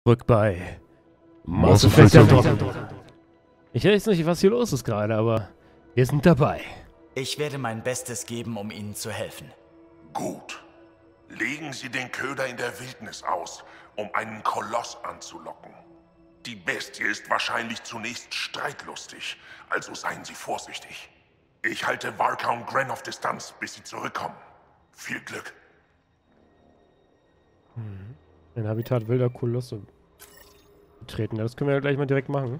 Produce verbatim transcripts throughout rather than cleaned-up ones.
Rück bei Mass Effect Andromeda. Ich weiß nicht, was hier los ist gerade, aber wir sind dabei. Ich werde mein Bestes geben, um Ihnen zu helfen. Gut. Legen Sie den Köder in der Wildnis aus, um einen Koloss anzulocken. Die Bestie ist wahrscheinlich zunächst streitlustig, also seien Sie vorsichtig. Ich halte Varka und Gren auf Distanz, bis sie zurückkommen. Viel Glück. Mhm. Ein Habitat wilder Kolosse betreten. Das können wir ja gleich mal direkt machen.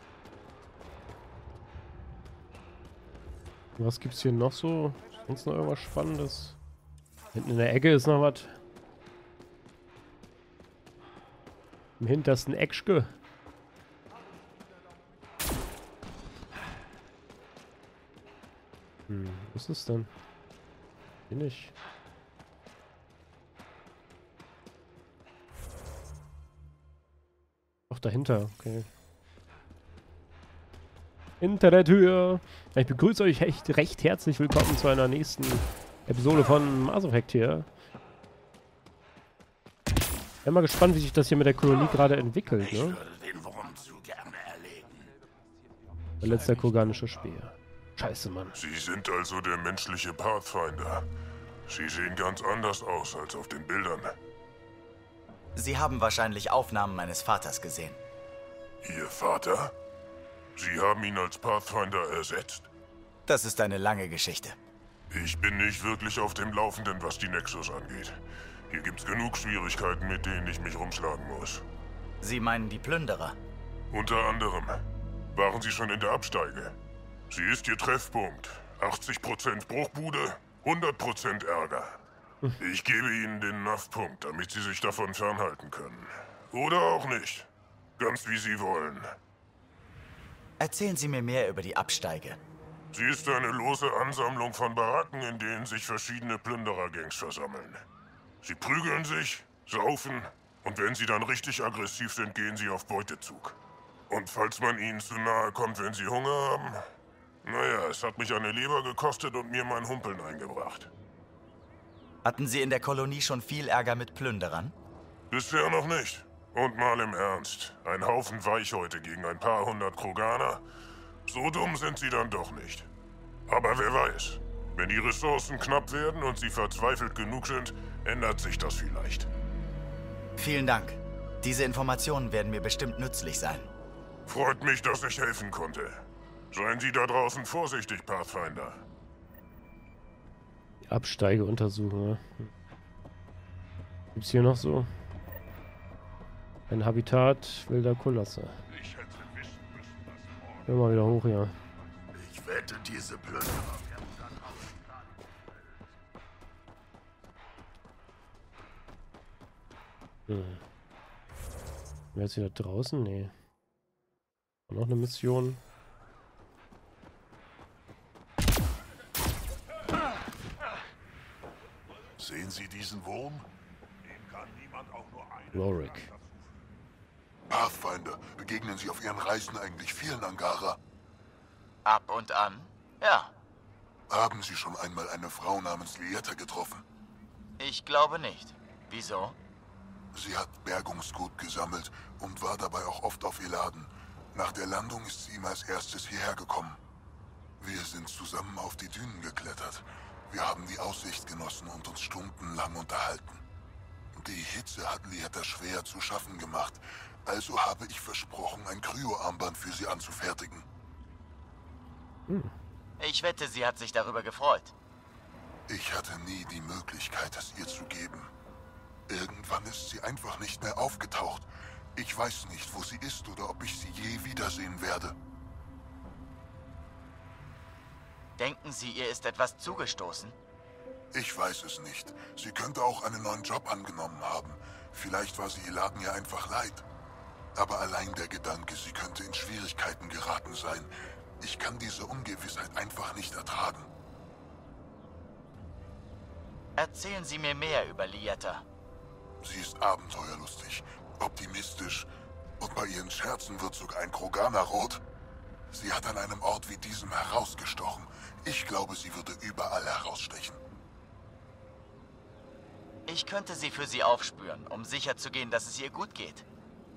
Was gibt's hier noch so? Sonst noch irgendwas Spannendes? Hinten in der Ecke ist noch was. Im hintersten Eckschke. Hm, was ist denn? Hier nicht. Ach, dahinter, okay. Hinter der Tür. Ich begrüße euch recht, recht herzlich willkommen zu einer nächsten Episode von Mass Effect hier. Ich bin mal gespannt, wie sich das hier mit der Kolonie gerade entwickelt, ne? Der letzte koganische Speer. Scheiße, Mann. Sie sind also der menschliche Pathfinder. Sie sehen ganz anders aus als auf den Bildern. Sie haben wahrscheinlich Aufnahmen meines Vaters gesehen. Ihr Vater? Sie haben ihn als Pathfinder ersetzt? Das ist eine lange Geschichte. Ich bin nicht wirklich auf dem Laufenden, was die Nexus angeht. Hier gibt's genug Schwierigkeiten, mit denen ich mich rumschlagen muss. Sie meinen die Plünderer? Unter anderem. Waren Sie schon in der Absteige? Sie ist Ihr Treffpunkt. achtzig Prozent Bruchbude, hundert Prozent Ärger. Ich gebe Ihnen den N A V-Punkt, damit Sie sich davon fernhalten können. Oder auch nicht. Ganz wie Sie wollen. Erzählen Sie mir mehr über die Absteige. Sie ist eine lose Ansammlung von Baracken, in denen sich verschiedene Plünderer-Gangs versammeln. Sie prügeln sich, saufen und wenn sie dann richtig aggressiv sind, gehen sie auf Beutezug. Und falls man ihnen zu nahe kommt, wenn sie Hunger haben, naja, es hat mich eine Leber gekostet und mir mein Humpeln eingebracht. Hatten Sie in der Kolonie schon viel Ärger mit Plünderern? Bisher noch nicht. Und mal im Ernst. Ein Haufen Weichhäute gegen ein paar hundert Kroganer. So dumm sind sie dann doch nicht. Aber wer weiß. Wenn die Ressourcen knapp werden und sie verzweifelt genug sind, ändert sich das vielleicht. Vielen Dank. Diese Informationen werden mir bestimmt nützlich sein. Freut mich, dass ich helfen konnte. Seien Sie da draußen vorsichtig, Pathfinder. Die Absteige untersuchen, ne? Gibt's hier noch so? Ein Habitat wilder Kolosse. Ich hätte wissen müssen, dass Hör mal wieder hoch hier. Ich wette, diese Plünderer werden dann Hm. Wer ist hier da draußen? Nee. Noch eine Mission. Sehen Sie diesen Wurm? Dem kann niemand auch nur einen. Lorik. Pathfinder, begegnen Sie auf Ihren Reisen eigentlich vielen Angara? Ab und an? Ja. Haben Sie schon einmal eine Frau namens Lieta getroffen? Ich glaube nicht. Wieso? Sie hat Bergungsgut gesammelt und war dabei auch oft auf Eladen. Nach der Landung ist sie ihm als erstes hierher gekommen. Wir sind zusammen auf die Dünen geklettert. Wir haben die Aussicht genossen und uns stundenlang unterhalten. Die Hitze hat Lieta schwer zu schaffen gemacht, also habe ich versprochen, ein Kryo-Armband für sie anzufertigen. Hm. Ich wette, sie hat sich darüber gefreut. Ich hatte nie die Möglichkeit, es ihr zu geben. Irgendwann ist sie einfach nicht mehr aufgetaucht. Ich weiß nicht, wo sie ist oder ob ich sie je wiedersehen werde. Denken Sie, ihr ist etwas zugestoßen? Ich weiß es nicht. Sie könnte auch einen neuen Job angenommen haben. Vielleicht war sie Eladen ja einfach leid. Aber allein der Gedanke, sie könnte in Schwierigkeiten geraten sein. Ich kann diese Ungewissheit einfach nicht ertragen. Erzählen Sie mir mehr über Lieta. Sie ist abenteuerlustig, optimistisch und bei ihren Scherzen wird sogar ein Kroganer rot. Sie hat an einem Ort wie diesem herausgestochen. Ich glaube, sie würde überall herausstechen. Ich könnte sie für Sie aufspüren, um sicherzugehen, dass es ihr gut geht.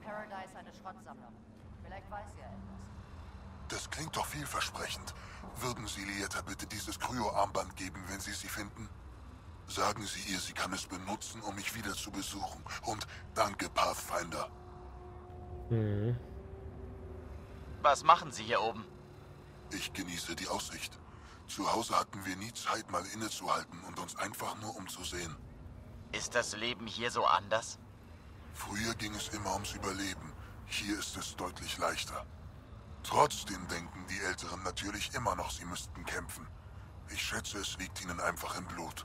Paradise eine Schrottsammlung. Vielleicht weiß sie ja etwas. Das klingt doch vielversprechend. Würden Sie Lieta bitte dieses Kryo-Armband geben, wenn Sie sie finden? Sagen Sie ihr, sie kann es benutzen, um mich wieder zu besuchen. Und danke, Pathfinder. Mhm. Was machen Sie hier oben? Ich genieße die Aussicht. Zu Hause hatten wir nie Zeit, mal innezuhalten und uns einfach nur umzusehen. Ist das Leben hier so anders? Früher ging es immer ums Überleben. Hier ist es deutlich leichter. Trotzdem denken die Älteren natürlich immer noch, sie müssten kämpfen. Ich schätze, es liegt ihnen einfach im Blut.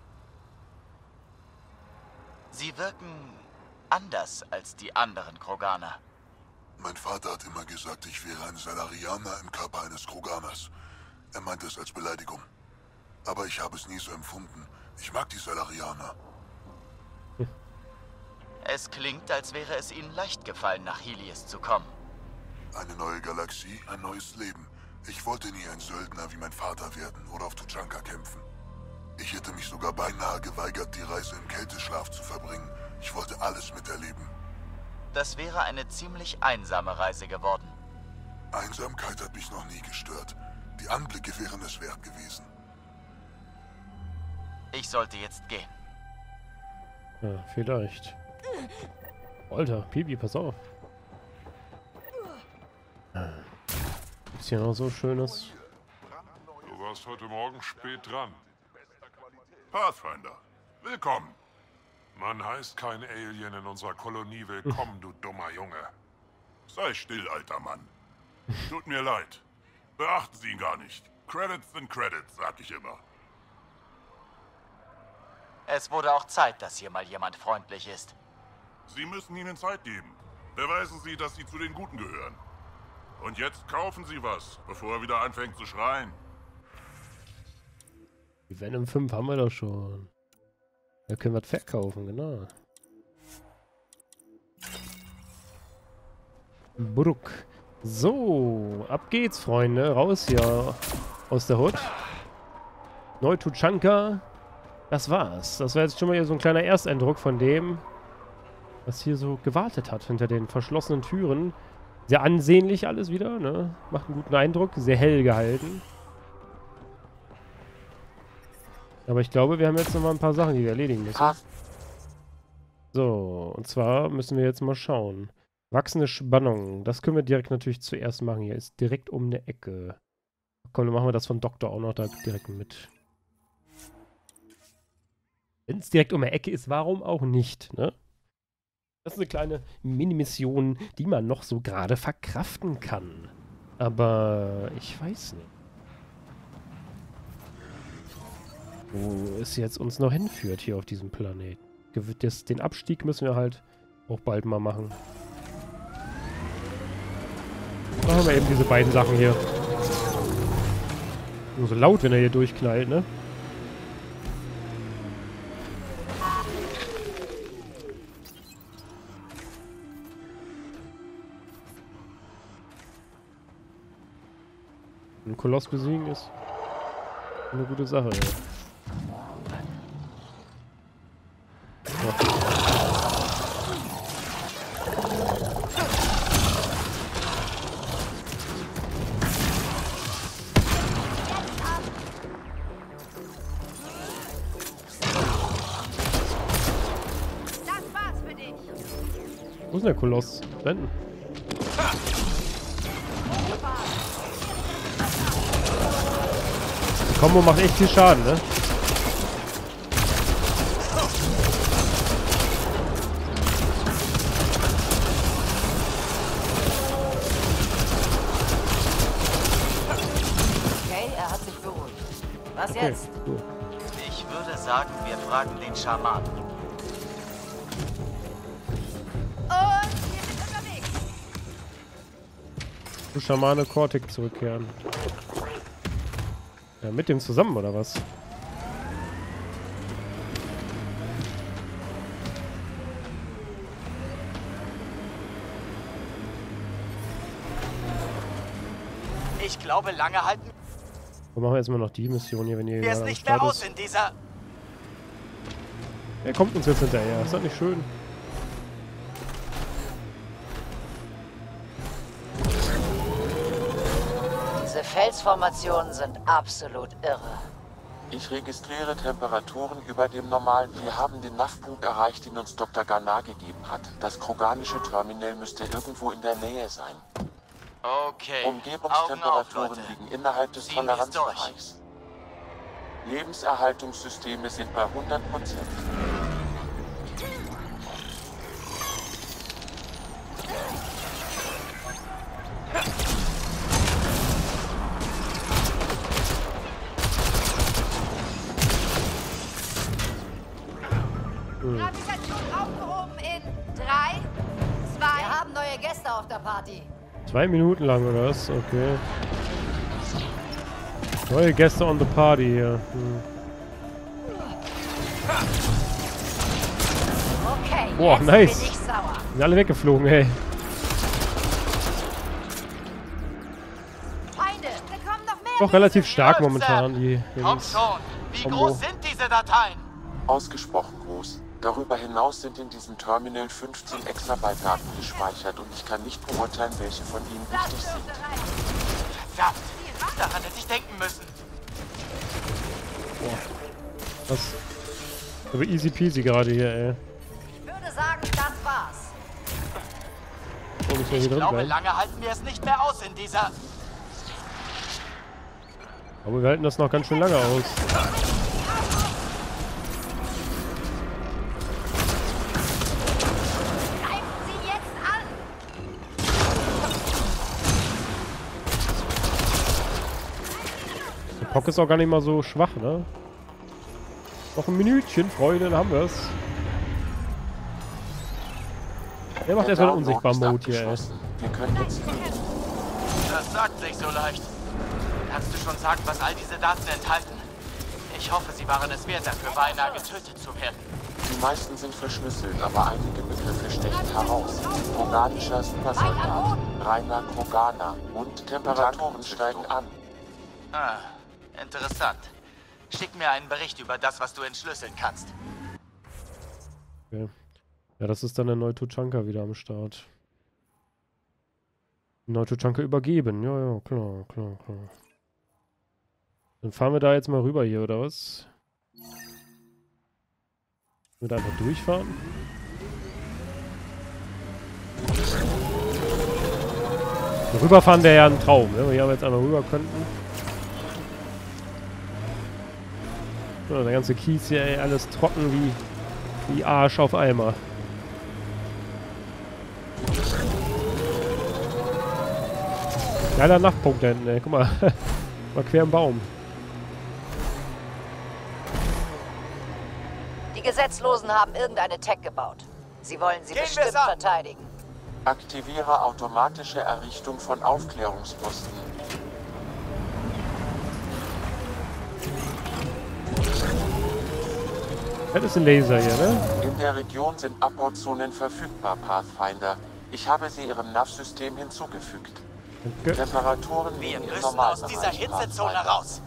Sie wirken anders als die anderen Kroganer. Mein Vater hat immer gesagt, ich wäre ein Salarianer im Körper eines Kroganers. Er meinte es als Beleidigung. Aber ich habe es nie so empfunden. Ich mag die Salarianer. Es klingt, als wäre es Ihnen leicht gefallen, nach Helios zu kommen. Eine neue Galaxie, ein neues Leben. Ich wollte nie ein Söldner wie mein Vater werden oder auf Tuchanka kämpfen. Ich hätte mich sogar beinahe geweigert, die Reise im Kälteschlaf zu verbringen. Ich wollte alles miterleben. Das wäre eine ziemlich einsame Reise geworden. Einsamkeit hat mich noch nie gestört. Die Anblicke wären es wert gewesen. Ich sollte jetzt gehen. Ja, vielleicht. Alter, Pipi, pass auf. Ist hier noch so schönes. Du warst heute Morgen spät dran. Pathfinder, willkommen. Man heißt kein Alien in unserer Kolonie willkommen, du dummer Junge. Sei still, alter Mann. Tut mir leid. Beachten Sie ihn gar nicht. Credits sind Credits, sag ich immer. Es wurde auch Zeit, dass hier mal jemand freundlich ist. Sie müssen ihnen Zeit geben. Beweisen Sie, dass Sie zu den Guten gehören. Und jetzt kaufen Sie was, bevor er wieder anfängt zu schreien. Die Venom fünf haben wir doch schon. Da können wir was verkaufen, genau. Bruck. So, ab geht's, Freunde. Raus hier aus der Hut. Neu-Tuchanka. Das war's. Das war jetzt schon mal hier so ein kleiner Ersteindruck von dem, was hier so gewartet hat hinter den verschlossenen Türen. Sehr ansehnlich alles wieder, ne? Macht einen guten Eindruck. Sehr hell gehalten. Aber ich glaube, wir haben jetzt noch mal ein paar Sachen, die wir erledigen müssen. So, und zwar müssen wir jetzt mal schauen. Wachsende Spannung. Das können wir direkt natürlich zuerst machen. Hier ist direkt um eine Ecke. Komm, dann machen wir das von Doktor auch noch da direkt mit. Wenn es direkt um eine Ecke ist, warum auch nicht, ne? Das ist eine kleine Mini-Mission, die man noch so gerade verkraften kann. Aber ich weiß nicht. Wo es jetzt uns noch hinführt hier auf diesem Planeten. Das, den Abstieg müssen wir halt auch bald mal machen. Machen wir eben diese beiden Sachen hier. Nur so laut, wenn er hier durchknallt, ne? Ein Koloss besiegen ist eine gute Sache, ja. So. Wo ist denn der Koloss? Da hinten. Die Kombo macht echt viel Schaden, ne? Okay, er hat sich beruhigt. Was Okay, jetzt? cool. Ich würde sagen, wir fragen den Schaman. Und wir sind unterwegs. Zu Schamane Cortex zurückkehren. Ja, mit dem zusammen, oder was? Ich glaube, lange halten Dann machen wir jetzt mal noch die Mission hier, wenn ihr wir es gerade am nicht mehr Start aus ist. in dieser... Er kommt uns jetzt hinterher. Ist das nicht schön? Diese Felsformationen sind absolut irre. Ich registriere Temperaturen über dem normalen. Wir haben den N A V-Punkt erreicht, den uns Doktor Garnar gegeben hat. Das kroganische Terminal müsste irgendwo in der Nähe sein. Okay. Umgebungstemperaturen Augen auf, Leute. liegen innerhalb des Ziehen wir's Toleranzbereichs. Lebenserhaltungssysteme sind bei hundert Prozent. Gravitation aufgehoben in drei, zwei. Wir haben neue Gäste auf der Party. Zwei Minuten lang oder was? Okay. Neue Gäste on the Party hier. Hm. Okay, Boah, jetzt nice. bin ich sauer. Sind alle weggeflogen, ey. Feinde, wir kommen noch mehr. Doch relativ stark momentan, die Komm Jungs. schon. Wie Combo. groß sind diese Dateien? Ausgesprochen groß. Darüber hinaus sind in diesem Terminal fünfzehn Exabyte Daten gespeichert und ich kann nicht beurteilen, welche von ihnen wichtig sind. Verdammt. Daran hätte ich denken müssen. Was? Aber easy peasy gerade hier, ey. Ich würde sagen, das war's. Oh, müssen wir hier Ich drin glaube, bleiben. lange halten wir es nicht mehr aus in dieser... Aber wir halten das noch ganz schön lange aus. Greifen Sie jetzt an. Der Pock ist auch gar nicht mal so schwach, ne? Noch ein Minütchen, Freunde, dann haben wir es. Der macht Der erstmal einen Download unsichtbaren ist Mode hier, ey. abgeschlossen. Wir können jetzt fliegen. Das sagt sich so leicht. Kannst du schon sagen, was all diese Daten enthalten? Ich hoffe, sie waren es wert, dafür beinahe getötet zu werden. Die meisten sind verschlüsselt, aber einige Begriffe stechen heraus. Kroganischer Supersoldat, reiner Kroganer und Temperaturen steigen an. Ah, interessant. Schick mir einen Bericht über das, was du entschlüsseln kannst. Okay. Ja, das ist dann der Neutuchanka wieder am Start. Neutuchanka übergeben. Ja, ja, klar, klar, klar. Dann fahren wir da jetzt mal rüber hier, oder was? Wir da einfach durchfahren? Rüberfahren wäre ja ein Traum, ne? Wenn wir hier jetzt einmal rüber könnten. Ja, der ganze Kies hier, ey, alles trocken wie, wie Arsch auf Eimer. Geiler Nachtpunkt da hinten, ey. Guck mal. Mal quer im Baum. Die Gesetzlosen haben irgendeine Tech gebaut. Sie wollen sie Gehen bestimmt wir's an. verteidigen. Aktiviere automatische Errichtung von Aufklärungsposten. Das ist ein Laser hier, ne? In der Region sind Abbauzonen verfügbar, Pathfinder. Ich habe sie Ihrem N A V-System hinzugefügt. Danke. Temperaturen Wir liegen im müssen aus dieser Normalbereich, Hitzezone Pathfinder. raus.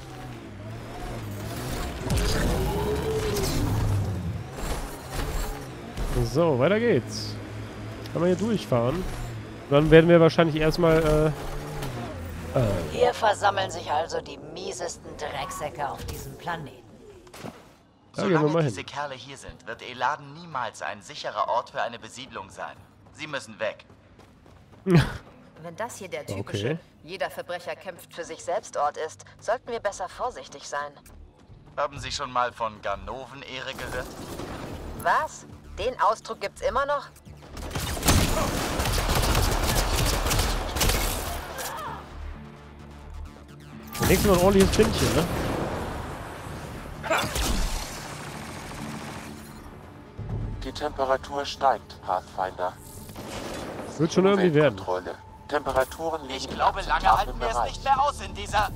So, weiter geht's. Kann man hier durchfahren. Dann werden wir wahrscheinlich erstmal, äh... äh Hier versammeln sich also die miesesten Drecksäcke auf diesem Planeten. da gehen wir Solange mal diese hin. Kerle hier sind, wird Eladen niemals ein sicherer Ort für eine Besiedlung sein. Sie müssen weg. Wenn das hier der typische, Okay. jeder Verbrecher kämpft für sich selbst Ort ist, sollten wir besser vorsichtig sein. Haben Sie schon mal von Ganoven-Ehre gehört? Was? Den Ausdruck gibt's immer noch? Nächstes Mal ein ordentliches Findchen, ne? Die Temperatur steigt, Pathfinder. Wird schon irgendwie werden. Umweltkontrolle. Temperaturen liegen Ich im glaube, lange akzeptablen halten wir es Bereich. nicht mehr aus in dieser...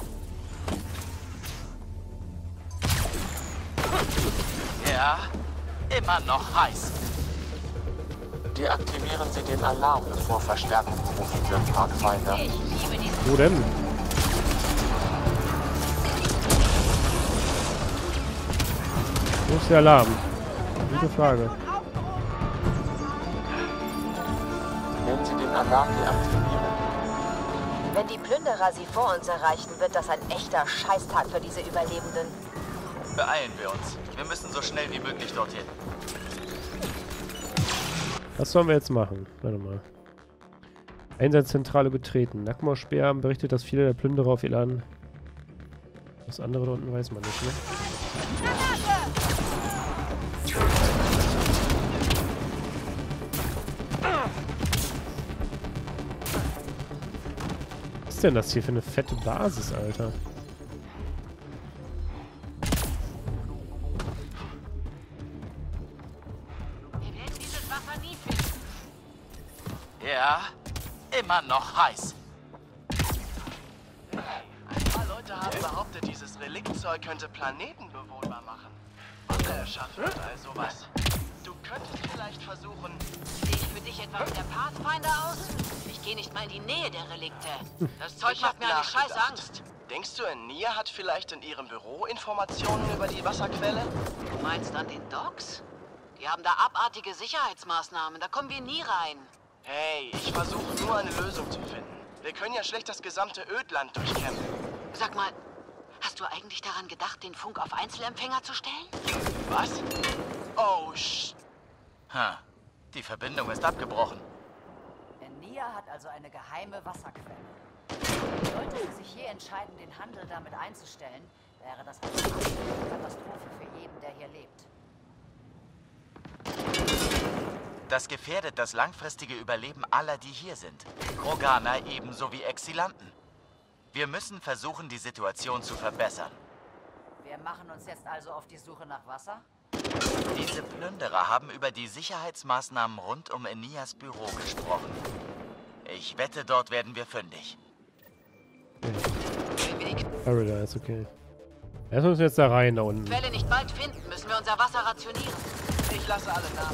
Ja, immer noch heiß. Deaktivieren Sie den Alarm, bevor Verstärkung gerufen wird, Pathfinder. Ich liebe diesen Wo denn? Wo ist der Alarm? Gute Frage. Wenn Sie den Alarm deaktivieren, Wenn die Plünderer sie vor uns erreichen, wird das ein echter Scheißtag für diese Überlebenden. Beeilen wir uns. Wir müssen so schnell wie möglich dorthin. Was sollen wir jetzt machen? Warte mal. Einsatzzentrale betreten. Nackmor-Speer berichtet, dass viele der Plünderer auf Elan... Das andere da unten weiß man nicht, ne? Was ist denn das hier für eine fette Basis, Alter? Ja, immer noch heiß. Ein paar Leute haben behauptet, dieses Reliktzeug könnte Planeten bewohnbar machen. Und er schafft all sowas. Du könntest vielleicht versuchen... Sehe ich für dich etwa wie der Pathfinder aus? Ich gehe nicht mal in die Nähe der Relikte. Das Zeug macht mir eine scheiß Angst. Denkst du, Nia hat vielleicht in ihrem Büro Informationen über die Wasserquelle? Du meinst an den Docks? Die haben da abartige Sicherheitsmaßnahmen. Da kommen wir nie rein. Hey, ich versuche nur eine Lösung zu finden. Wir können ja schlecht das gesamte Ödland durchkämpfen. Sag mal, hast du eigentlich daran gedacht, den Funk auf Einzelempfänger zu stellen? Was? Oh, sch... Ha, die Verbindung ist abgebrochen. Nia hat also eine geheime Wasserquelle. Sollte sie sich je entscheiden, den Handel damit einzustellen, wäre das eine Katastrophe für jeden, der hier lebt. Das gefährdet das langfristige Überleben aller, die hier sind. Kroganer ebenso wie Exilanten. Wir müssen versuchen, die Situation zu verbessern. Wir machen uns jetzt also auf die Suche nach Wasser? Diese Plünderer haben über die Sicherheitsmaßnahmen rund um Enias Büro gesprochen. Ich wette, dort werden wir fündig. Paradise, okay. Erst müssen wir jetzt da rein, da unten. Quelle nicht bald finden, müssen wir unser Wasser rationieren. Ich lasse alle nach.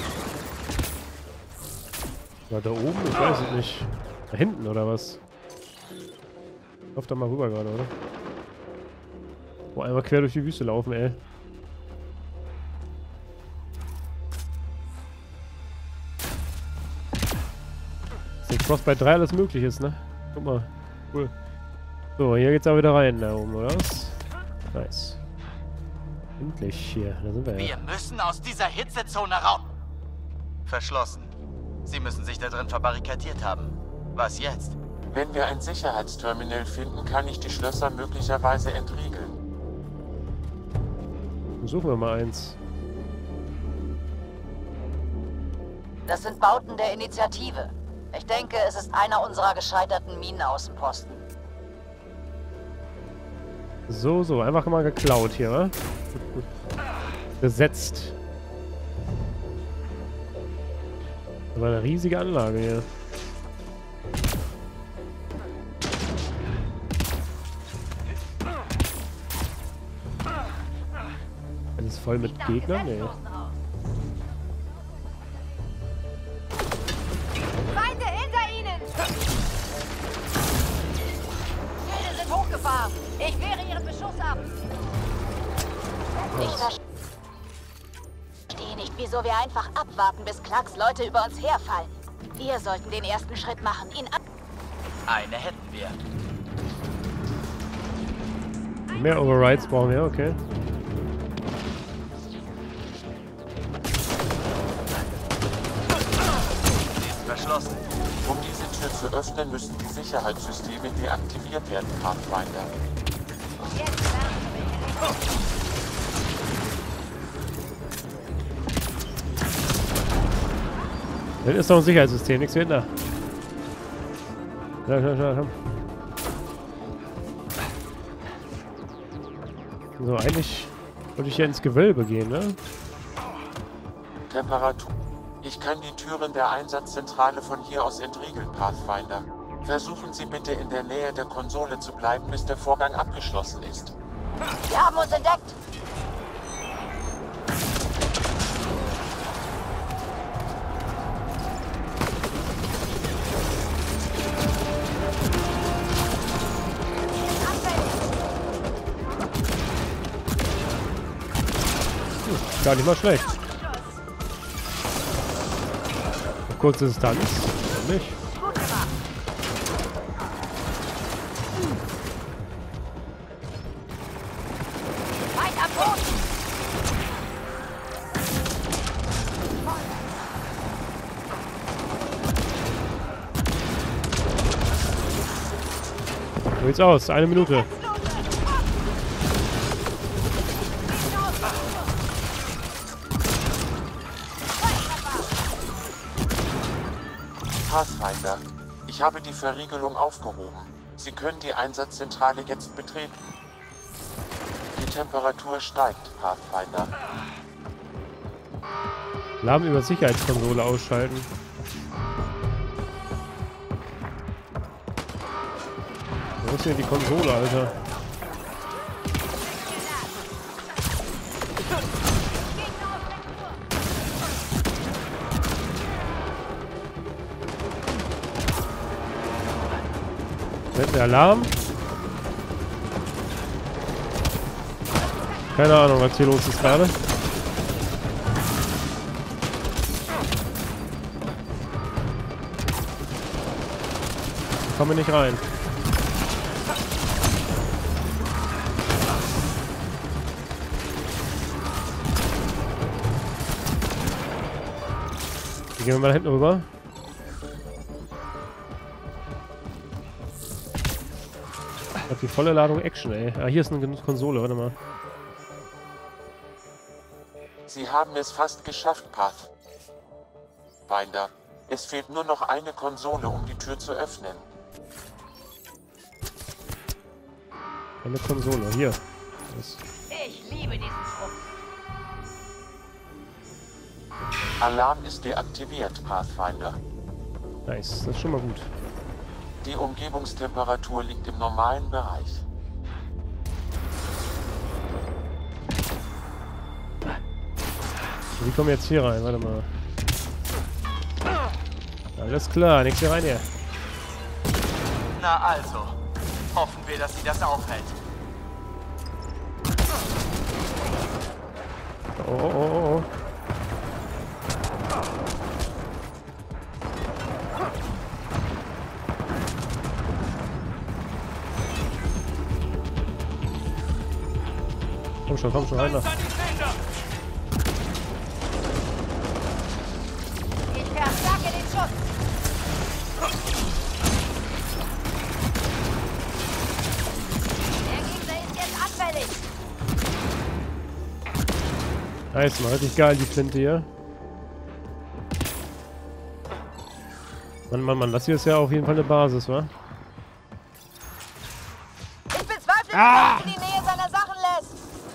War da oben? Ich weiß es nicht. Da hinten, oder was? Lauf da mal rüber gerade, oder? Boah, einmal quer durch die Wüste laufen, ey. Dass in Frostbite drei alles möglich ist, ne? Guck mal. Cool. So, hier geht's auch wieder rein, da oben, oder was? Nice. Endlich hier, da sind wir ja. Wir müssen aus dieser Hitzezone raus. Verschlossen. Sie müssen sich da drin verbarrikadiert haben. Was jetzt? Wenn wir ein Sicherheitsterminal finden, kann ich die Schlösser möglicherweise entriegeln. Suchen wir mal eins. Das sind Bauten der Initiative. Ich denke, es ist einer unserer gescheiterten Minenaußenposten. So, so, einfach mal geklaut hier, wa? Besetzt. Das war eine riesige Anlage hier. Alles voll mit Gegnern? Nee. Feinde hinter Ihnen! Schilde sind hochgefahren. Ich wehre Ihren Beschuss ab. Ich verstehe nicht, wieso wir einfach abwarten, bis Klacks Leute über uns herfallen. Wir sollten den ersten Schritt machen, ihn ab... Eine hätten wir. Mehr Overrides brauchen wir, okay. Sie ist verschlossen. Um diese Tür zu öffnen, müssen die Sicherheitssysteme deaktiviert werden, Pathfinder. Jetzt lernen wir. Das ist doch ein Sicherheitssystem, nichts wird da. Ja, ja, ja, ja. So, eigentlich wollte ich hier ins Gewölbe gehen, ne? Temperatur. Ich kann die Türen der Einsatzzentrale von hier aus entriegeln, Pathfinder. Versuchen Sie bitte in der Nähe der Konsole zu bleiben, bis der Vorgang abgeschlossen ist. Wir haben uns entdeckt. Gar nicht mal schlecht. Auf kurze Distanz. Nicht. geht's aus? Eine Minute. Pathfinder, ich habe die Verriegelung aufgehoben. Sie können die Einsatzzentrale jetzt betreten. Die Temperatur steigt, Pathfinder. Alarm über Sicherheitskonsole ausschalten. Wo ist denn die Konsole, Alter? Der Alarm. Keine Ahnung, was hier los ist gerade. Ich komme nicht rein. Hier gehen wir mal da hinten rüber. Ich hab die volle Ladung Action, ey. Ah, hier ist eine Konsole, warte mal. Sie haben es fast geschafft, Pathfinder. Es fehlt nur noch eine Konsole, um die Tür zu öffnen. Eine Konsole, hier. Das. Ich liebe diesen Trupp. Alarm ist deaktiviert, Pathfinder. Nice, das ist schon mal gut. Die Umgebungstemperatur liegt im normalen Bereich. Wie kommen wir jetzt hier rein? Warte mal. Alles klar, nichts hier rein hier. Na also, hoffen wir, dass sie das aufhält. Oh, oh, oh, oh. Komm schon, komm schon, rein da. Ich verstärke den Schutz. Der Gegner ist jetzt anfällig. Nice, mal richtig geil, die Flinte hier. Mann, Mann, Mann, das hier ist ja auf jeden Fall eine Basis, wa? Ich bezweifle, Ah! dass er in die Nähe seiner Sachen lässt.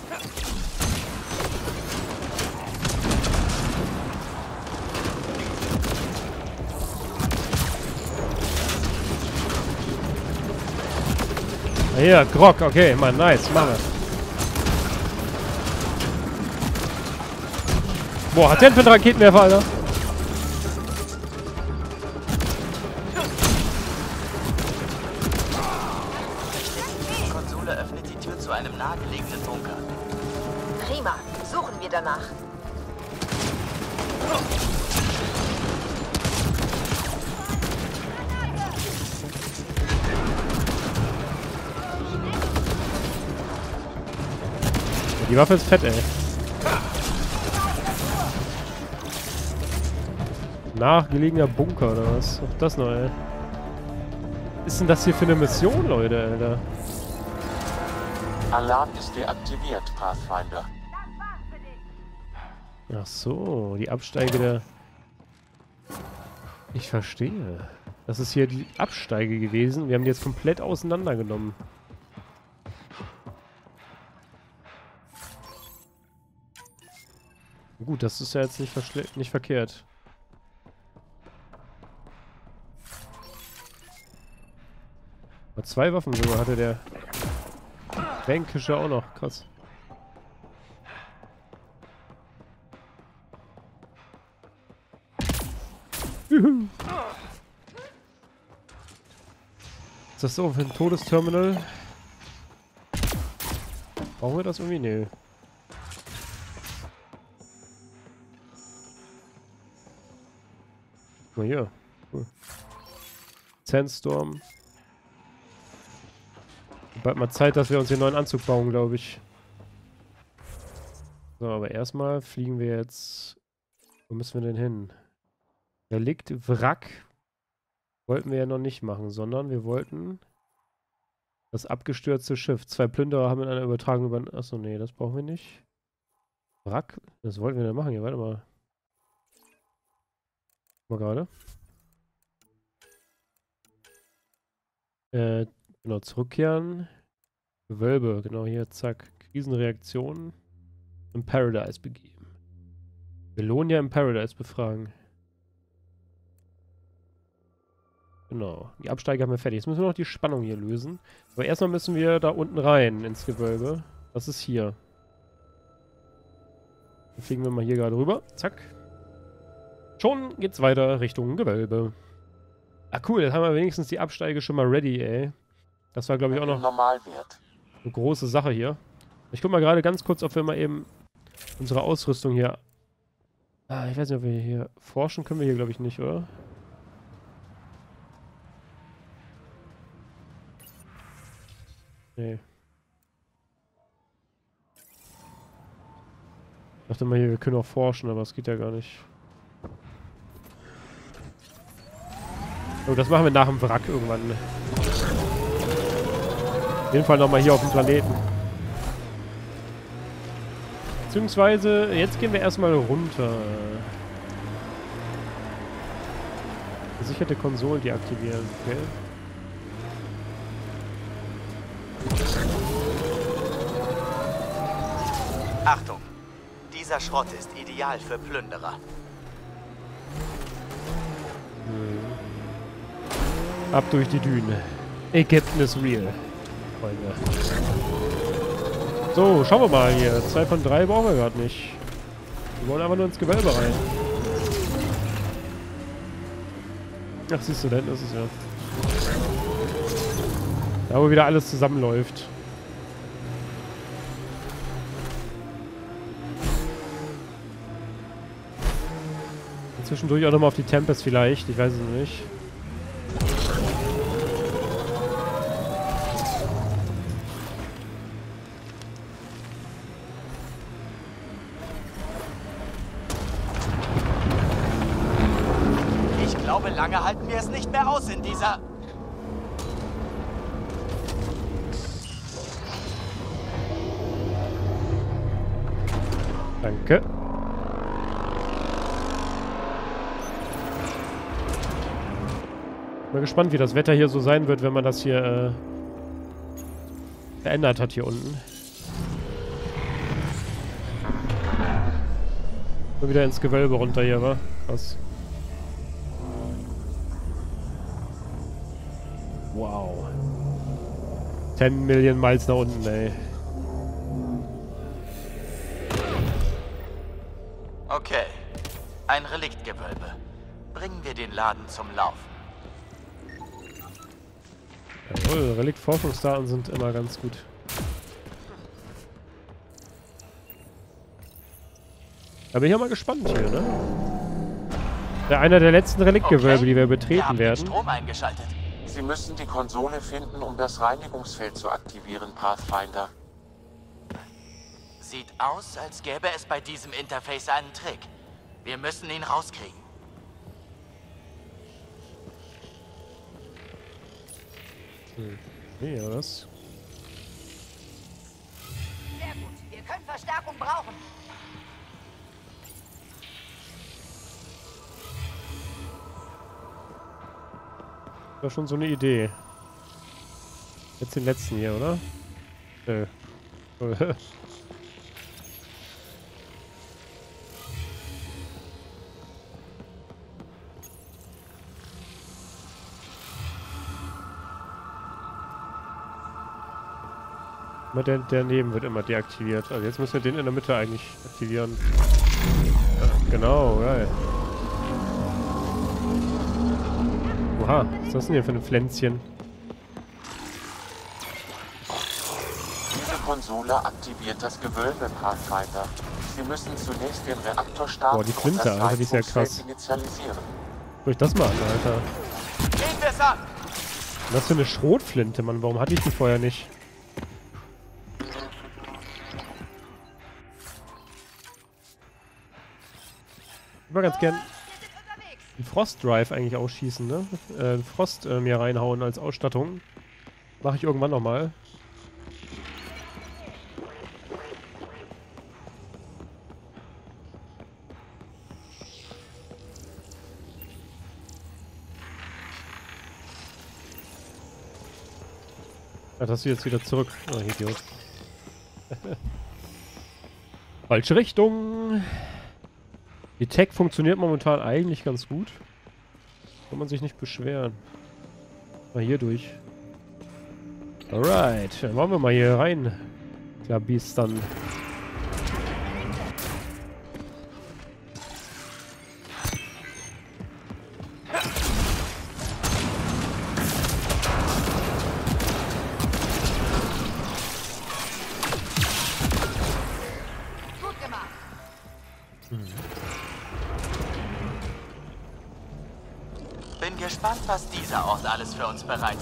Ah, hier, Grog, okay, Mann, nice, machen wir. Boah, hat der denn für einen Raketenwerfer, Alter? Die Konsole öffnet die Tür zu einem nahegelegenen Bunker. Prima, suchen wir danach. Die Waffe ist fett, ey. Nachgelegener Bunker oder was? Auch das noch, ey. Was ist denn das hier für eine Mission, Leute, Alter? Alarm ist deaktiviert, Pathfinder. Ach so, die Absteige der... Ich verstehe. Das ist hier die Absteige gewesen. Wir haben die jetzt komplett auseinandergenommen. Gut, das ist ja jetzt nicht, nicht verkehrt. Aber zwei Waffen sogar hatte der Bänkische auch noch. Krass. Juhu. Ist das so für ein Todesterminal? Brauchen wir das irgendwie? Nee. Mal hier. Cool. Sandstorm. Bald mal Zeit, dass wir uns den neuen Anzug bauen, glaube ich. So, aber erstmal fliegen wir jetzt... Wo müssen wir denn hin? Relikt Wrack wollten wir ja noch nicht machen, sondern wir wollten Das abgestürzte Schiff. Zwei Plünderer haben in einer Übertragung über... Achso, nee, das brauchen wir nicht. Wrack? Das wollten wir denn machen hier, warte mal. Mal gerade. Äh, genau, zurückkehren. Gewölbe, genau hier, zack. Krisenreaktionen. Im Paradise begeben. Melonia im Paradise befragen. Genau. Die Absteige haben wir fertig. Jetzt müssen wir noch die Spannung hier lösen. Aber erstmal müssen wir da unten rein ins Gewölbe. Das ist hier. Dann fliegen wir mal hier gerade rüber. Zack. Schon geht's weiter Richtung Gewölbe. Ah cool, jetzt haben wir wenigstens die Absteige schon mal ready, ey. Das war, glaube ich, auch noch Normalwert. eine große Sache hier. Ich guck mal gerade ganz kurz, ob wir mal eben unsere Ausrüstung hier... Ah, ich weiß nicht, ob wir hier... Forschen können wir hier, glaube ich, nicht, oder? Nee. Ich dachte mal hier, wir können auch forschen, aber es geht ja gar nicht. Oh, das machen wir nach dem Wrack irgendwann. Auf jeden Fall nochmal hier auf dem Planeten. Beziehungsweise, jetzt gehen wir erstmal runter. Gesicherte Konsolen deaktivieren, okay? Achtung! Dieser Schrott ist ideal für Plünderer. Ab durch die Düne. Ägypten ist real, Freunde. So, schauen wir mal hier. Zwei von drei brauchen wir gerade nicht. Wir wollen aber nur ins Gewölbe rein. Ach, siehst du, denn ist es ja. Da, wo wieder alles zusammenläuft. Zwischendurch auch nochmal auf die Tempest vielleicht. Ich weiß es nicht. Ich glaube, lange halten wir es nicht mehr aus in dieser... Danke. Mal gespannt, wie das Wetter hier so sein wird, wenn man das hier äh, verändert hat hier unten. Mal wieder ins Gewölbe runter hier, wa? Was? Wow. zehn Millionen Miles nach unten, ey. Okay. Ein Reliktgewölbe. Bringen wir den Laden zum Laufen. Jawohl, Relikt-Forschungsdaten sind immer ganz gut. Da bin ich ja mal gespannt hier, ne? Ja, einer der letzten Reliktgewölbe, Okay. die wir betreten Wir haben werden. den Strom eingeschaltet. Sie müssen die Konsole finden, um das Reinigungsfeld zu aktivieren, Pathfinder. Sieht aus, als gäbe es bei diesem Interface einen Trick. Wir müssen ihn rauskriegen. Hm. Nee, oder was? Sehr gut. Wir können Verstärkung brauchen. Das war schon so eine Idee. Jetzt den letzten hier, oder? Nö. Der, der neben wird immer deaktiviert. Also jetzt müssen wir den in der Mitte eigentlich aktivieren. Ja, genau, geil. Oha, was ist das denn hier für ein Pflänzchen? Diese Konsole aktiviert das Gewölbe, Pathfinder. Sie müssen zunächst den Reaktor starten Boah, die und Flinte, das Alter, die ist ja Reinigungsfeld krass. initialisieren. Guck ich das mal an, Alter. Gehen wir's an! Was für eine Schrotflinte, Mann. Warum hatte ich die vorher nicht? Ich würde ganz gern einen Frost Drive eigentlich ausschießen, ne? Äh, Frost äh, mir reinhauen als Ausstattung. Mache ich irgendwann nochmal. Ja, das ist jetzt wieder zurück. Oh, Idiot. Falsche Richtung. Die Tech funktioniert momentan eigentlich ganz gut. Kann man sich nicht beschweren. Mal hier durch. Alright, dann wollen wir mal hier rein. Klar, Biest dann. Bin gespannt, was dieser Ort alles für uns bereithält.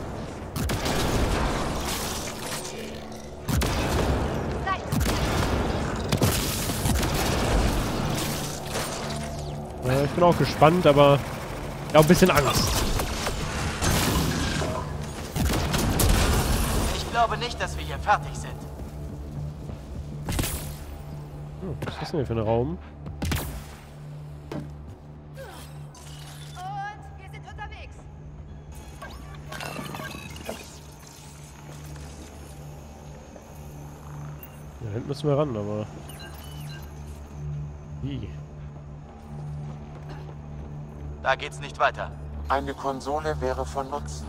Ja, ich bin auch gespannt, aber ja, ein bisschen Angst. Ich glaube nicht, dass wir hier fertig sind. Hm, was ist das denn hier für ein Raum? Und wir sind unterwegs. Ja, hinten müssen wir ran, aber... Wie? Da geht's nicht weiter. Eine Konsole wäre von Nutzen.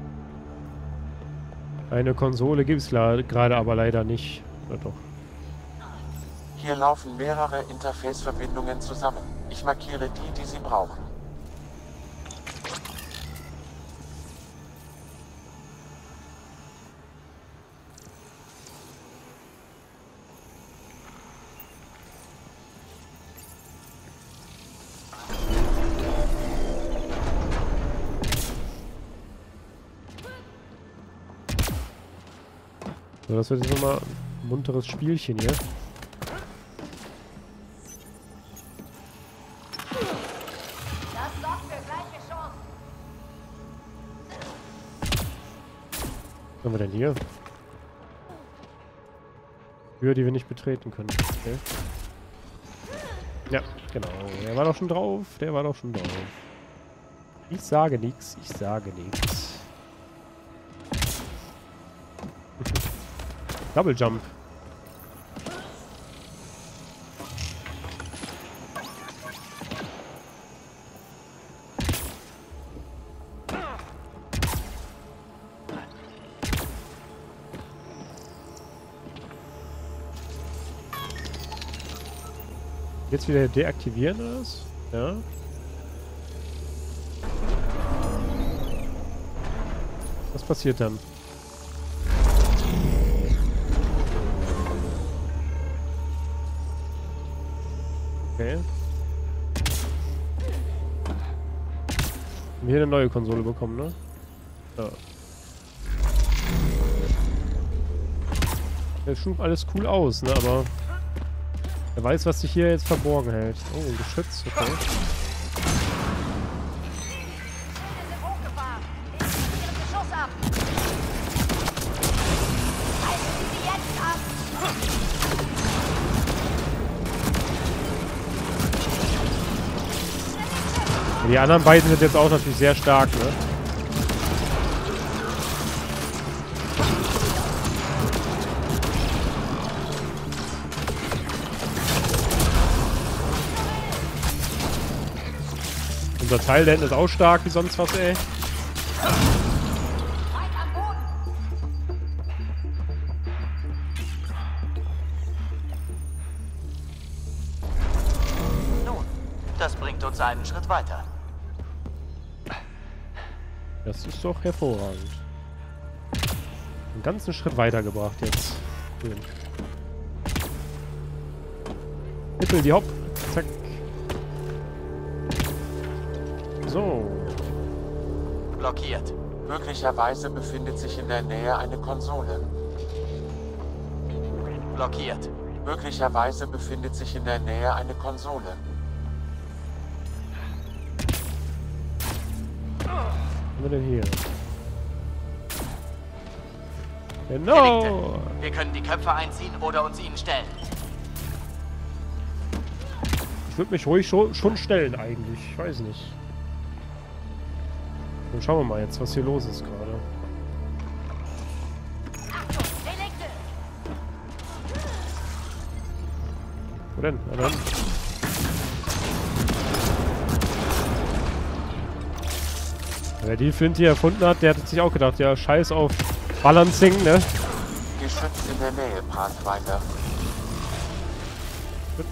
Eine Konsole gibt es gerade aber leider nicht. Ja, doch. Hier laufen mehrere Interface-Verbindungen zusammen. Ich markiere die, die Sie brauchen. So, das wird jetzt nochmal ein munteres Spielchen hier. Das sorgt für gleiche Chancen. Was haben wir denn hier? Tür, die wir nicht betreten können. Okay. Ja, genau. Der war doch schon drauf. Der war doch schon drauf. Ich sage nichts. Ich sage nichts. Double Jump. Jetzt wieder deaktivieren oder was? Ja. Was passiert dann? Okay. Haben wir hier eine neue Konsole bekommen, ne? Ja. Das sieht alles cool aus, ne? Aber wer weiß, was sich hier jetzt verborgen hält. Oh, ein Geschütz, okay. Wir sind hochgefahren. Ich ziehe Ihren Beschuss ab. Halten Sie sie jetzt ab. Die anderen beiden sind jetzt auch natürlich sehr stark, ne? Unser Teil, der hinten ist auch stark wie sonst was, ey. Weit am Boden. Nun, das bringt uns einen Schritt weiter. Das ist doch hervorragend. Einen ganzen Schritt weitergebracht jetzt. Schön. Hippel die Hopp. Zack. So. Blockiert. Möglicherweise befindet sich in der Nähe eine Konsole. Blockiert. Möglicherweise befindet sich in der Nähe eine Konsole. Was haben wir denn hier? Genau. Delikte. Wir können die Köpfe einziehen oder uns ihnen stellen. Ich würde mich ruhig schon, schon stellen eigentlich. Ich weiß nicht. Dann schauen wir mal jetzt, was hier los ist gerade. Wo denn? Na dann. Wer die Flinte hier erfunden hat, der hat sich auch gedacht, ja, scheiß auf Balancing, ne? Geschütz in der Nähe, Pathfinder. Gut.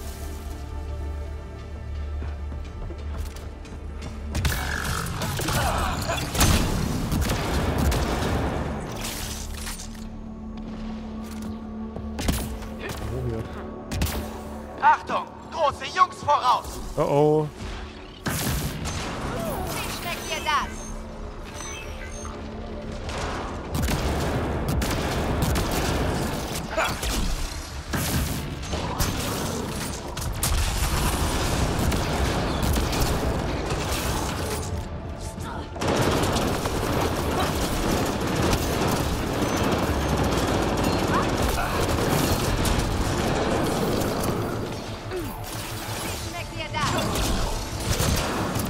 Oh, hier. Achtung! Große Jungs voraus! Oh oh. Wie schmeckt dir das? Wie schmeckt dir das?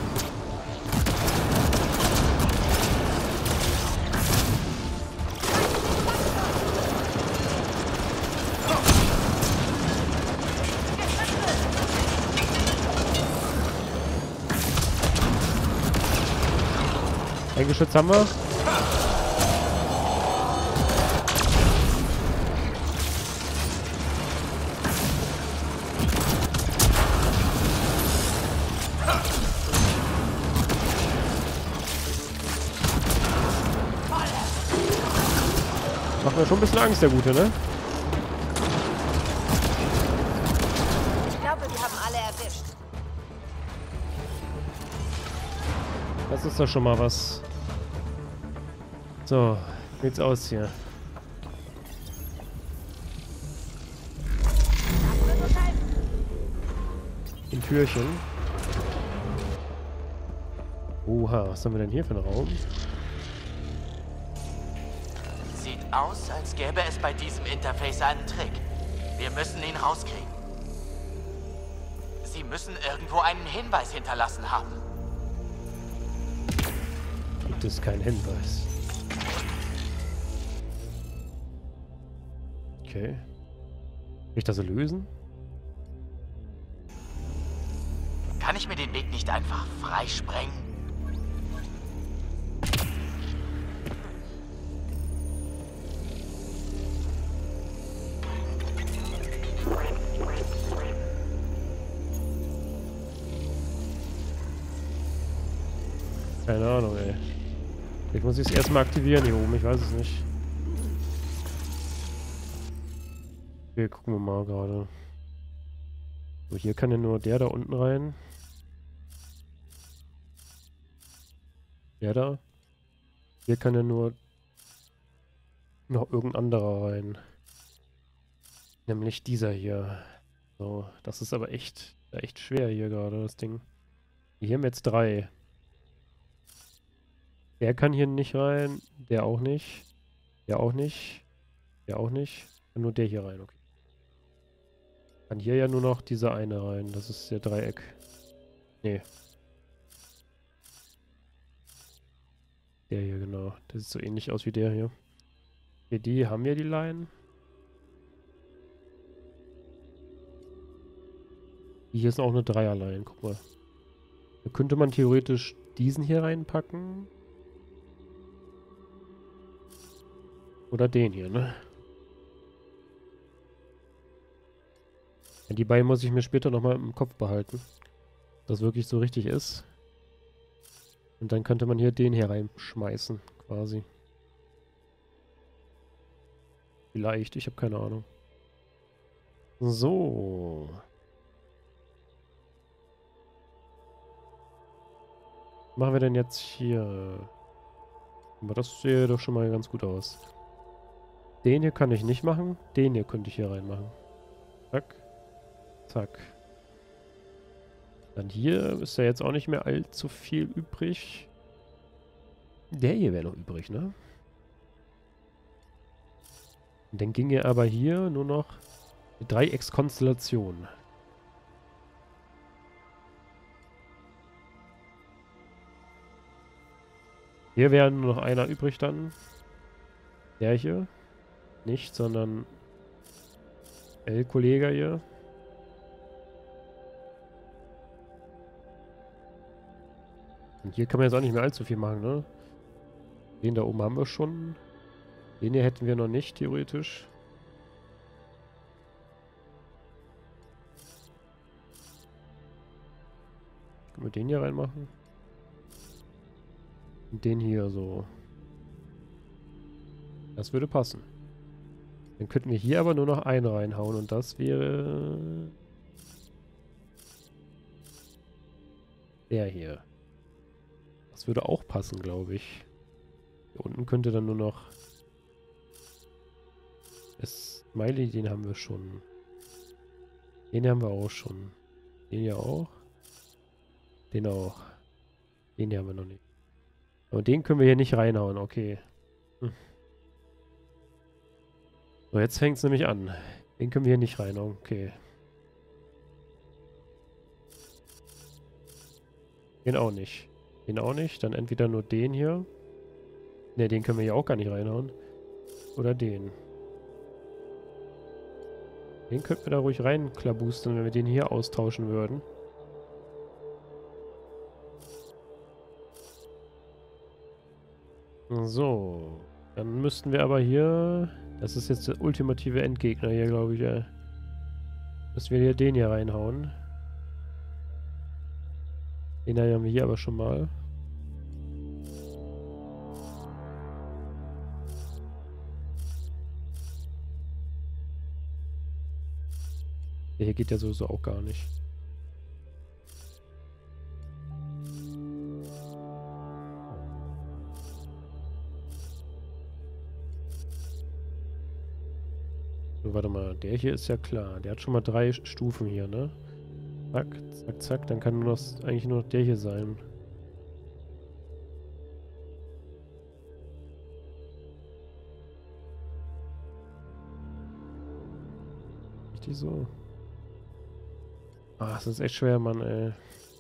Ein Geschütz haben wir. Macht mir schon ein bisschen Angst, der Gute, ne? Ich glaube, wir haben alle erwischt. Das ist doch schon mal was. So, wie sieht's aus hier? Ein Türchen. Oha, was haben wir denn hier für einen Raum? Sieht aus, als gäbe es bei diesem Interface einen Trick. Wir müssen ihn rauskriegen. Sie müssen irgendwo einen Hinweis hinterlassen haben. Gibt es keinen Hinweis. Okay. Kann ich das so lösen? Kann ich mir den Weg nicht einfach freisprengen? Keine Ahnung, ey. Ich muss es erstmal aktivieren hier oben, ich weiß es nicht. Okay, gucken wir mal gerade. So, hier kann ja nur der da unten rein. Der da. Hier kann ja nur noch irgendein anderer rein. Nämlich dieser hier. So, das ist aber echt, echt schwer hier gerade, das Ding. Hier haben wir jetzt drei. Der kann hier nicht rein, der auch nicht, der auch nicht, der auch nicht, kann nur der hier rein, okay. Kann hier ja nur noch dieser eine rein, das ist der Dreieck. Nee. Der hier, genau. Das sieht so ähnlich aus wie der hier. Hier, die haben ja die Line. Hier ist auch eine Dreierline, guck mal. Da könnte man theoretisch diesen hier reinpacken. Oder den hier, ne? Ja, die beiden muss ich mir später nochmal im Kopf behalten. Dass das wirklich so richtig ist. Und dann könnte man hier den hier reinschmeißen, quasi. Vielleicht, ich habe keine Ahnung. So. Was machen wir denn jetzt hier? Aber das sieht doch schon mal ganz gut aus. Den hier kann ich nicht machen. Den hier könnte ich hier reinmachen. Zack. Zack. Dann hier ist ja jetzt auch nicht mehr allzu viel übrig. Der hier wäre noch übrig, ne? Und dann ginge aber hier nur noch eine Dreieckskonstellation. Hier wäre nur noch einer übrig dann. Der hier. Nicht, sondern L-Kollege hier. Und hier kann man jetzt auch nicht mehr allzu viel machen, ne? Den da oben haben wir schon. Den hier hätten wir noch nicht, theoretisch. Können wir den hier reinmachen? Und den hier so. Das würde passen. Dann könnten wir hier aber nur noch einen reinhauen und das wäre... der hier. Das würde auch passen, glaube ich. Hier unten könnte dann nur noch... das Smiley, den haben wir schon. Den haben wir auch schon. Den ja auch. Den auch. Den hier haben wir noch nicht. Aber den können wir hier nicht reinhauen, okay. Hm. So, jetzt fängt es nämlich an. Den können wir hier nicht reinhauen, okay. Den auch nicht. Den auch nicht. Dann entweder nur den hier. Ne, den können wir hier auch gar nicht reinhauen. Oder den. Den könnten wir da ruhig reinklabustern, wenn wir den hier austauschen würden. So. Dann müssten wir aber hier... das ist jetzt der ultimative Endgegner hier, glaube ich, ja. Müssen wir hier den hier reinhauen. Den haben wir hier aber schon mal. Der hier geht ja sowieso auch gar nicht. So, warte mal, der hier ist ja klar. Der hat schon mal drei Stufen hier, ne? Zack, zack, zack. Dann kann nur noch, eigentlich nur noch der hier sein. Richtig so. Ah, das ist echt schwer, Mann, ey.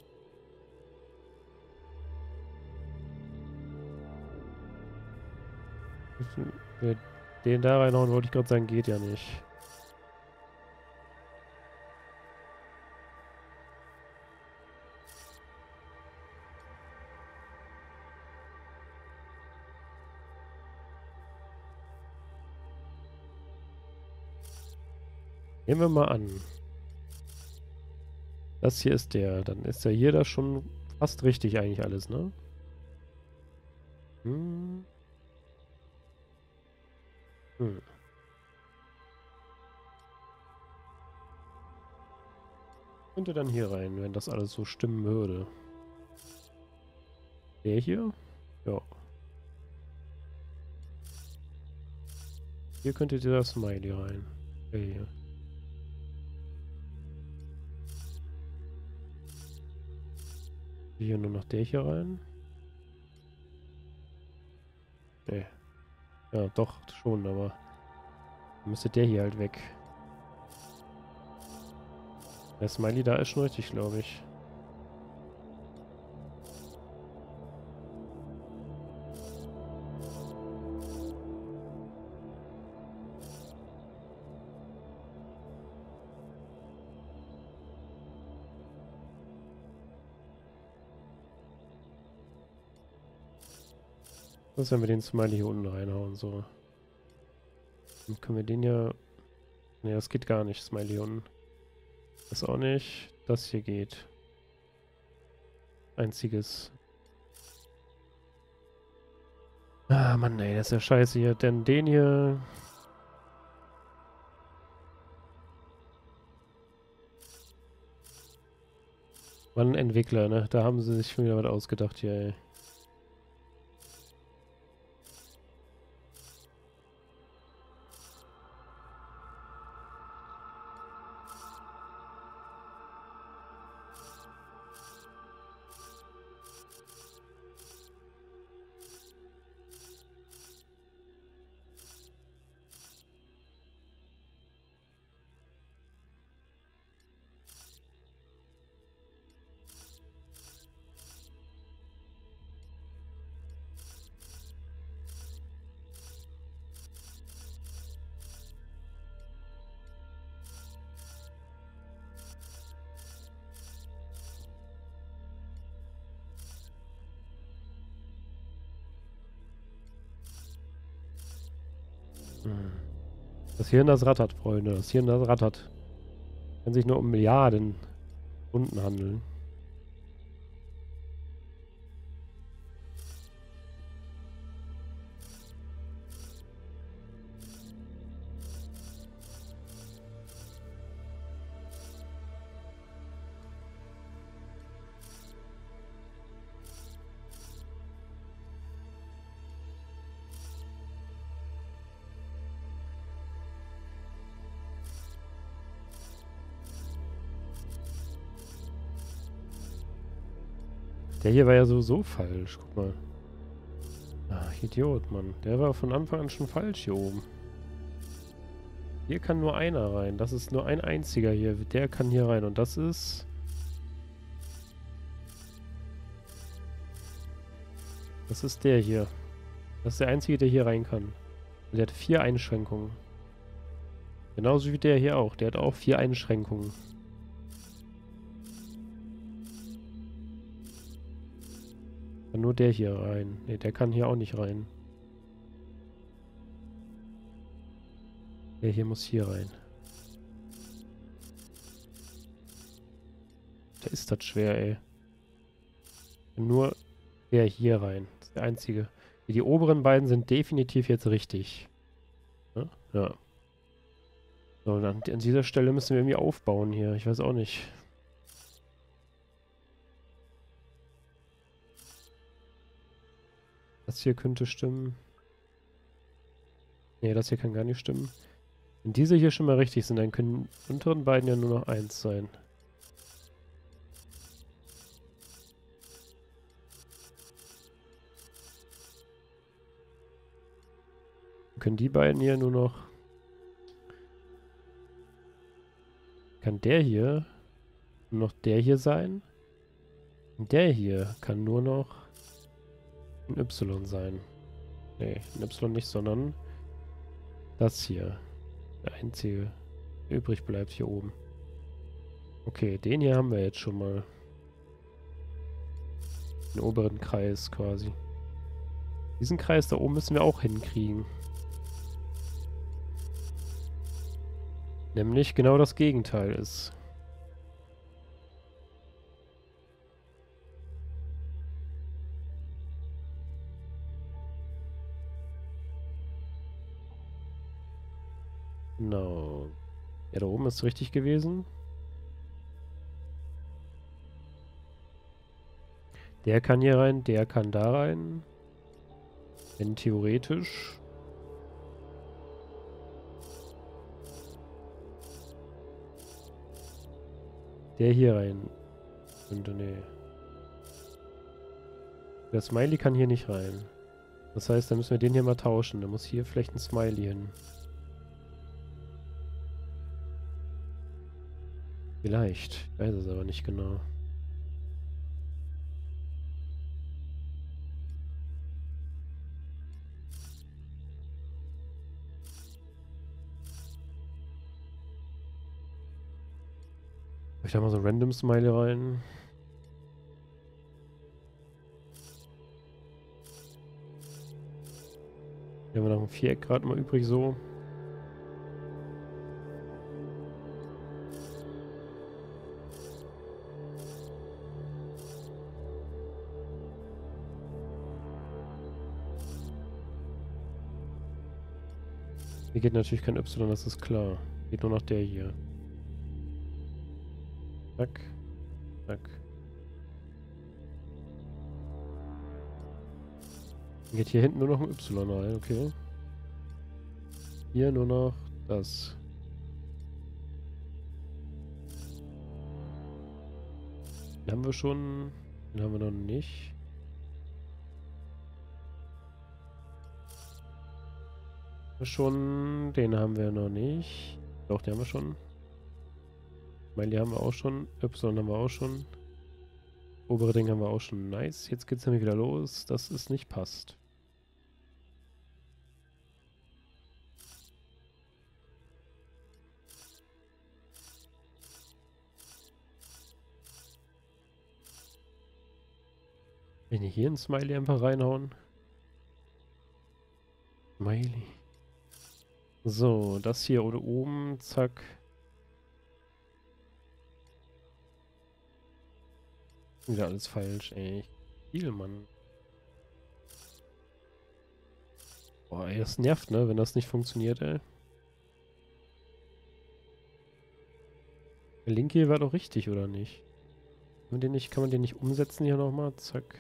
Den da reinhauen wollte ich gerade sagen, geht ja nicht. Nehmen wir mal an. Das hier ist der. Dann ist ja hier das schon fast richtig eigentlich alles, ne? Hm. Hm. Könnte dann hier rein, wenn das alles so stimmen würde. Der hier? Ja. Hier könnte dieser Smiley rein. Der hier. Hier nur noch der hier rein. Nee. Ja, doch, schon, aber dann müsste der hier halt weg. Der Smiley da ist schon richtig, glaube ich. Was ist, wenn wir den Smiley hier unten reinhauen, so. Dann können wir den ja... Ne, das geht gar nicht, Smiley hier unten. Das auch nicht. Das hier geht. Einziges. Ah, Mann, ey, das ist ja scheiße hier. Denn den hier... Mann, Entwickler, ne? Da haben sie sich schon wieder was ausgedacht hier, ey. Das Hirn, das rattert, Freunde. Das Hirn, das rattert. Kann sich nur um Milliarden Stunden handeln. Der hier war ja sowieso falsch. Guck mal. Ach, Idiot, Mann. Der war von Anfang an schon falsch hier oben. Hier kann nur einer rein. Das ist nur ein einziger hier. Der kann hier rein. Und das ist... Das ist der hier. Das ist der einzige, der hier rein kann. Der hat vier Einschränkungen. Genauso wie der hier auch. Der hat auch vier Einschränkungen. Kann nur der hier rein. Ne, der kann hier auch nicht rein. Der hier muss hier rein. Da ist das schwer, ey. Nur der hier rein. Das ist der einzige. Die oberen beiden sind definitiv jetzt richtig. Ja. ja. So, und an, an dieser Stelle müssen wir irgendwie aufbauen hier. Ich weiß auch nicht. Das hier könnte stimmen. Ne, das hier kann gar nicht stimmen. Wenn diese hier schon mal richtig sind, dann können die unteren beiden ja nur noch eins sein. Dann können die beiden hier nur noch... Kann der hier nur noch der hier sein? Und der hier kann nur noch ein Y sein. Nee, ein Y nicht, sondern das hier. Der einzige, der übrig bleibt hier oben. Okay, den hier haben wir jetzt schon mal. Den oberen Kreis quasi. Diesen Kreis da oben müssen wir auch hinkriegen. Nämlich genau das Gegenteil ist. Genau. Ja, da oben ist richtig gewesen. Der kann hier rein, der kann da rein. Denn theoretisch... Der hier rein. Und nee. Der Smiley kann hier nicht rein. Das heißt, da müssen wir den hier mal tauschen. Da muss hier vielleicht ein Smiley hin. Vielleicht. Ich weiß es aber nicht genau. Ich da mal so ein Random Smiley rein. Hier haben wir noch ein Viereck gerade mal übrig so. Hier geht natürlich kein Y, das ist klar. Geht nur noch der hier. Zack. Zack. Geht hier hinten nur noch ein Y rein, okay. Hier nur noch das. Den haben wir schon. Den haben wir noch nicht. Schon. Den haben wir noch nicht. Doch, den haben wir schon. Smiley haben wir auch schon. Y haben wir auch schon. Obere Ding haben wir auch schon. Nice. Jetzt geht's nämlich wieder los, dass es nicht passt. Wenn ich hier ein Smiley einfach reinhauen. Smiley. So, das hier oder oben, zack. Wieder alles falsch, ey. Viel, Mann. Boah, ey, das nervt, ne, wenn das nicht funktioniert, ey. Der linke hier war doch richtig, oder nicht? Kann man den nicht, kann man den nicht umsetzen hier nochmal? Zack.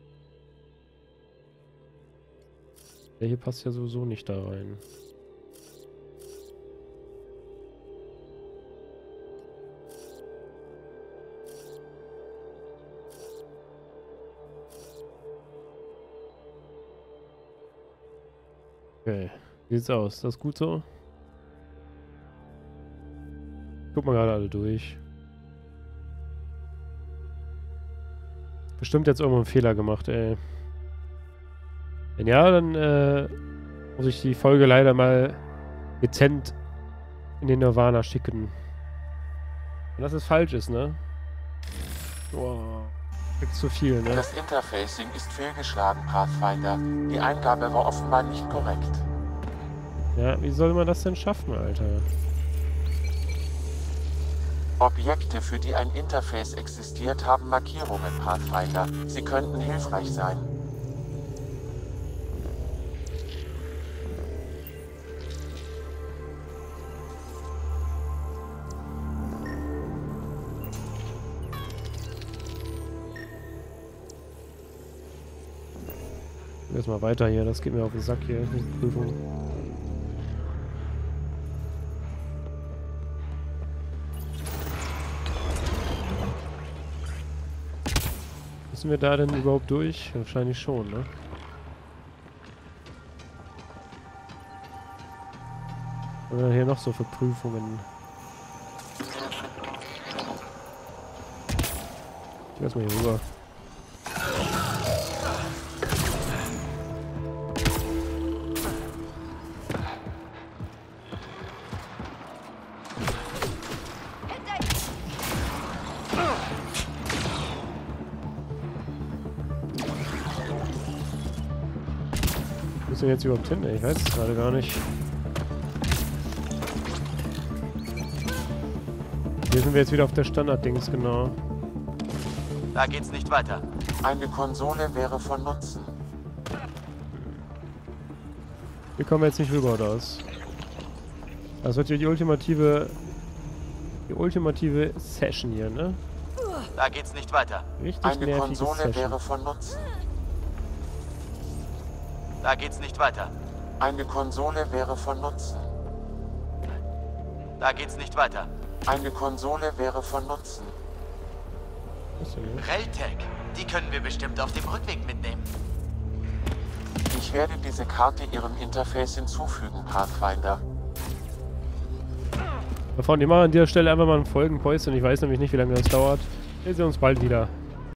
Der hier passt ja sowieso nicht da rein. Okay, wie sieht's aus? Das ist gut so? Guck mal gerade alle durch. Bestimmt jetzt irgendwo einen Fehler gemacht, ey. Wenn ja, dann äh, muss ich die Folge leider mal dezent in den Nirvana schicken. Wenn das jetzt falsch ist, ne? Boah, kriegst zu viel, ne? Das Interfacing ist fehlgeschlagen, Pathfinder. Die Eingabe war offenbar nicht korrekt. Ja, wie soll man das denn schaffen, Alter? Objekte, für die ein Interface existiert, haben Markierungen, Pathfinder. Sie könnten hilfreich sein. Jetzt mal weiter hier, das geht mir auf den Sack hier, die Prüfung. Müssen wir da denn überhaupt durch? Wahrscheinlich schon, ne? Was haben wir hier noch so für Prüfungen? Ich lass mal hier rüber. Wo ist denn jetzt überhaupt hin? Ich weiß es gerade gar nicht. Hier sind wir jetzt wieder auf der Standard-Dings, genau. Da geht's nicht weiter. Eine Konsole wäre von Nutzen. Hier kommen wir jetzt nicht rüber, oder was? Das wird hier die ultimative... Die ultimative Session hier, ne? Da geht's nicht weiter. Richtig Eine nervige Konsole Session. wäre von Nutzen. Da geht's nicht weiter. Eine Konsole wäre von Nutzen. Da geht's nicht weiter. Eine Konsole wäre von Nutzen. Was ist denn hier? Reltec, die können wir bestimmt auf dem Rückweg mitnehmen. Ich werde diese Karte Ihrem Interface hinzufügen, Pathfinder. Davon, die machen an dieser Stelle einfach mal ein Folgenpäuschen. Ich weiß nämlich nicht, wie lange das dauert. Wir sehen uns bald wieder.